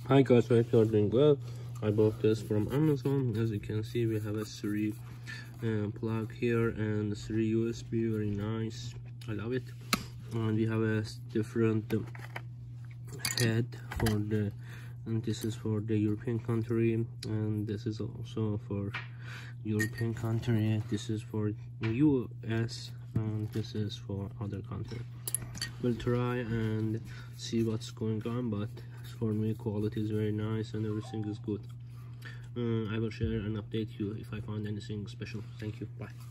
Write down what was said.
Hi guys, hope you are doing well. I bought this from Amazon. As you can see, we have a 3 plug here and 3 USB. Very nice, I love it. And we have a different head for the, and this is for the European country, and this is also for European country. This is for US, and this is for other country. We'll try and see what's going on, but for me quality is very nice and everything is good. I will share and update you if I find anything special. Thank you, bye.